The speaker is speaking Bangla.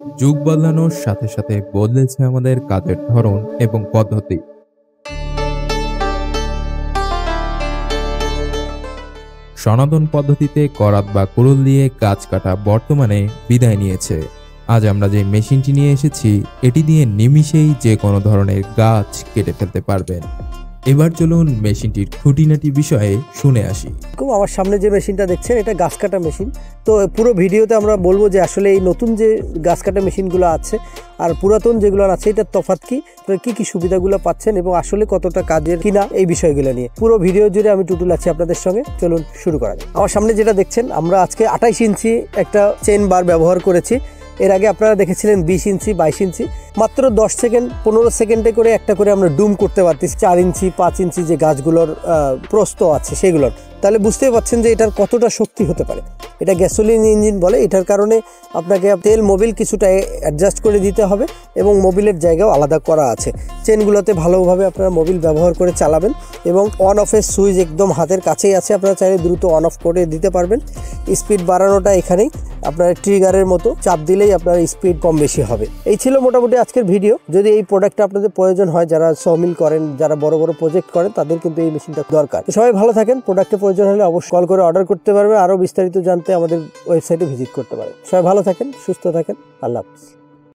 যুগ বদলানোর সাথে সাথে বদলেছে আমাদের কাজের ধরন এবং পদ্ধতি। সনাতন পদ্ধতিতে করাত বা কুড়ুল দিয়ে গাছ কাটা বর্তমানে বিদায় নিয়েছে। আজ আমরা যে মেশিনটি নিয়ে এসেছি, এটি দিয়ে নিমিষেই যে কোনো ধরনের গাছ কেটে ফেলতে পারবেন। এবার চলুন মেশিনটির খুঁটিনাটি বিষয়ে শুনে আসি। আমার সামনে যে মেশিনটা দেখছেন, এটা গাছ কাটা মেশিন। তো পুরো ভিডিওতে আমরা বলবো যে আসলে এই নতুন যে গাছ কাটা মেশিনগুলো আছে আর পুরাতন যেগুলো আছে, এটার তফাৎ কি, কি কি সুবিধাগুলো পাচ্ছেন এবং আসলে কতটা কাজের কিনা, এই বিষয়গুলো নিয়ে পুরো ভিডিও জুড়ে আমি টুটুল আছি আপনাদের সঙ্গে। চলুন শুরু করা যাক। আমার সামনে যেটা দেখছেন, আমরা আজকে 28 ইঞ্চি একটা চেন বার ব্যবহার করেছি। এর আগে আপনারা দেখেছিলেন 20 ইঞ্চি, 22 ইঞ্চি। মাত্র 10 সেকেন্ড 15 সেকেন্ডে করে একটা করে আমরা ডুম করতে পারতেছি 4 ইঞ্চি 5 ইঞ্চি যে গাছগুলোর প্রস্থ আছে সেগুলোর। তাহলে বুঝতেই পারছেন যে এটার কতটা শক্তি হতে পারে। এটা গ্যাসোলিন ইঞ্জিন বলে। এটার কারণে আপনাকে তেল মোবিল কিছুটা অ্যাডজাস্ট করে দিতে হবে এবং মোবিলের জায়গাও আলাদা করা আছে। চেনগুলোতে ভালোভাবে আপনারা মোবিল ব্যবহার করে চালাবেন এবং অন অফের সুইচ একদম হাতের কাছেই আছে, আপনারা চাইলে দ্রুত অন অফ করে দিতে পারবেন। স্পিড বাড়ানোটা এখানেই আপনার ট্রিগারের মতো চাপ দিলেই আপনার স্পিড কম বেশি হবে। এই ছিল মোটামুটি আজকের ভিডিও। যদি এই প্রোডাক্টটা আপনাদের প্রয়োজন হয়, যারা সমিল করেন, যারা বড় বড় প্রজেক্ট করেন, তাদের কিন্তু এই মেশিনটা দরকার। সবাই ভালো থাকেন। প্রোডাক্টের প্রয়োজন হলে অবশ্যই কল করে অর্ডার করতে পারবেন। আরও বিস্তারিত জানতে আমাদের ওয়েবসাইটে ভিজিট করতে পারেন। সবাই ভালো থাকেন, সুস্থ থাকেন। আল্লাহ হাফেজ।